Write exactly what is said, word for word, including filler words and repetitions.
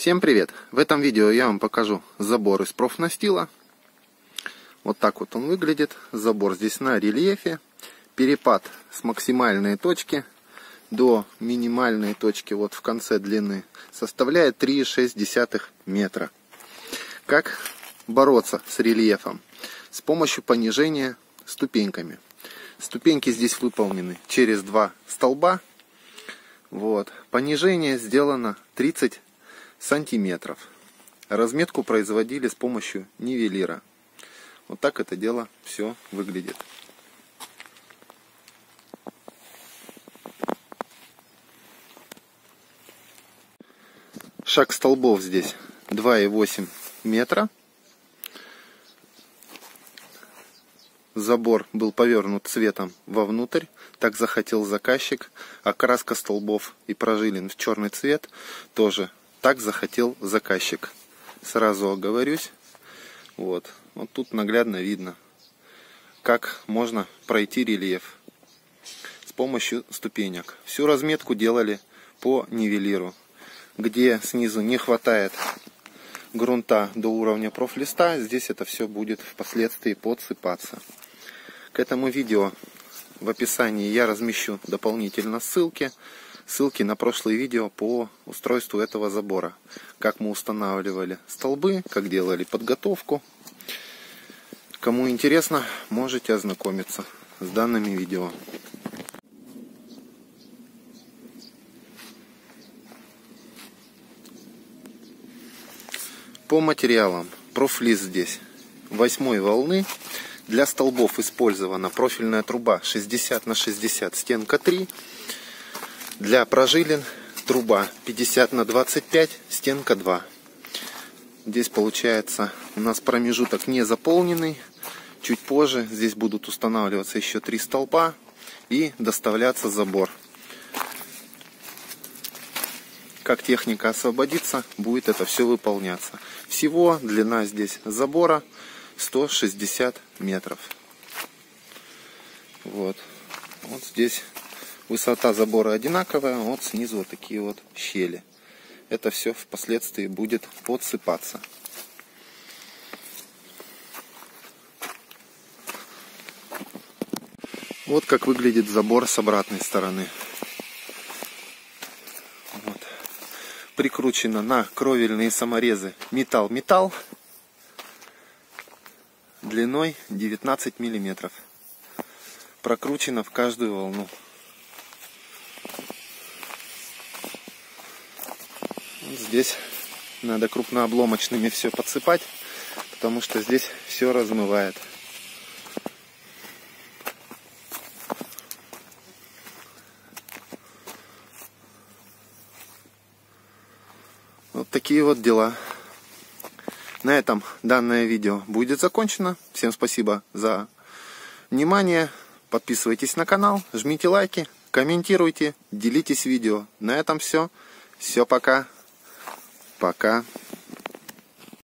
Всем привет! В этом видео я вам покажу забор из профнастила. Вот так вот он выглядит. Забор здесь на рельефе. Перепад с максимальной точки до минимальной точки вот в конце длины составляет три и шесть десятых метра. Как бороться с рельефом? С помощью понижения ступеньками. Ступеньки здесь выполнены через два столба. Вот. Понижение сделано тридцать сантиметров. Разметку производили с помощью нивелира. Вот так это дело все выглядит. Шаг столбов здесь два и восемь метра. Забор был повернут цветом вовнутрь, так захотел заказчик. Окраска столбов и прожилин в черный цвет тоже так захотел заказчик. Сразу оговорюсь. Вот. Вот тут наглядно видно, как можно пройти рельеф с помощью ступенек. Всю разметку делали по нивелиру. Где снизу не хватает грунта до уровня профлиста, здесь это все будет впоследствии подсыпаться. К этому видео в описании я размещу дополнительно ссылки. Ссылки на прошлые видео по устройству этого забора. Как мы устанавливали столбы, как делали подготовку. Кому интересно, можете ознакомиться с данными видео. По материалам. Профлист здесь восьмой волны. Для столбов использована профильная труба шестьдесят на шестьдесят, стенка три. Для прожилин труба пятьдесят на двадцать пять, стенка два. Здесь получается у нас промежуток не заполненный. Чуть позже здесь будут устанавливаться еще три столба и доставляться забор. Как техника освободится, будет это все выполняться. Всего длина здесь забора сто шестьдесят метров. Вот. Вот здесь высота забора одинаковая, вот снизу вот такие вот щели. Это все впоследствии будет подсыпаться. Вот как выглядит забор с обратной стороны. Вот. Прикручено на кровельные саморезы металл-металл длиной девятнадцать миллиметров. Прокручено в каждую волну. Вот здесь надо крупнообломочными все подсыпать, потому что здесь все размывает. Вот такие вот дела. На этом данное видео будет закончено. Всем спасибо за внимание. Подписывайтесь на канал, жмите лайки, комментируйте, делитесь видео. На этом все. Все, пока. Пока.